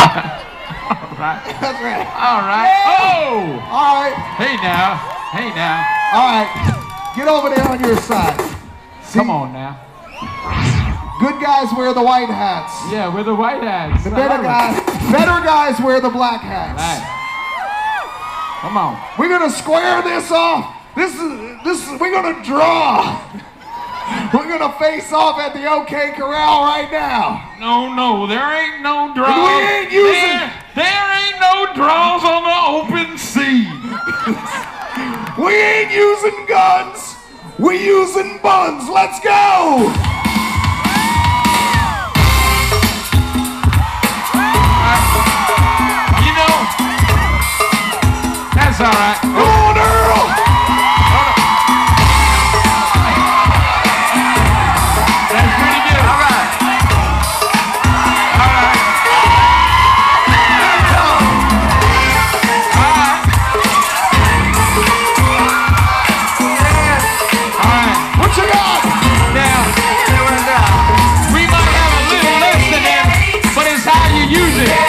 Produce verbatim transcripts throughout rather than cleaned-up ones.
All right. That's right. All right. Oh! All right. Hey now. Hey now. All right. Get over there on your side. See, Come on now. good guys wear the white hats. Yeah, we're the white hats. The better guys, better guys wear the black hats. Right. Come on. We're gonna square this off. This is this is we're gonna draw. We're gonna face off at the OK Corral right now. No, no, there ain't no draws. And we ain't using. There, there ain't no draws on the open sea. We ain't using guns. We using buns. Let's go. You know, that's all right. Come on, Earl. That's pretty good. All right. All right. All right. All right. What you got? Now, we might have a little less than that, but it's how you use it.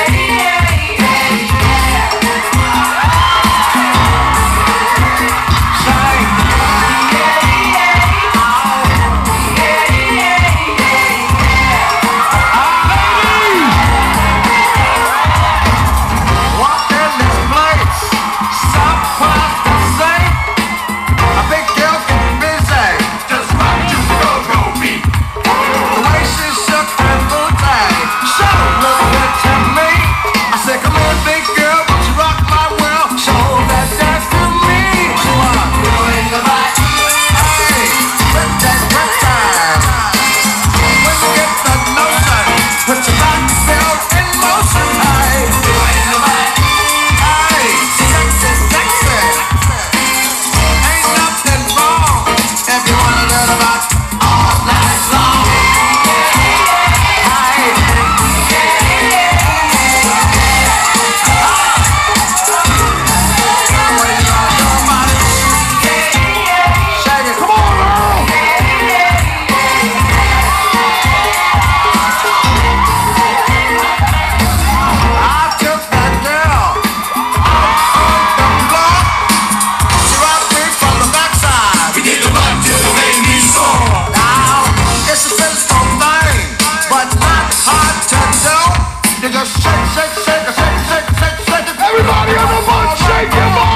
Everybody on the bus, shake your ball!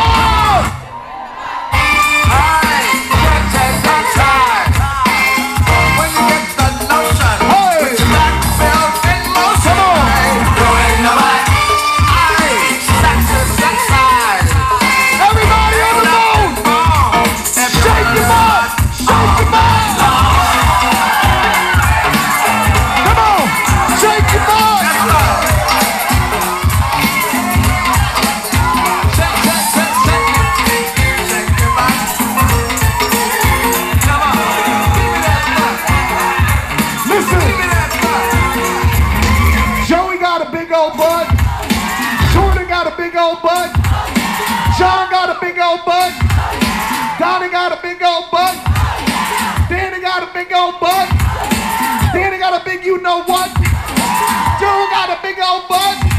Big old butt. John got a big old butt. Donnie got a big old butt. Danny got a big old butt. Danny got a big you know what. Joe got a big old butt.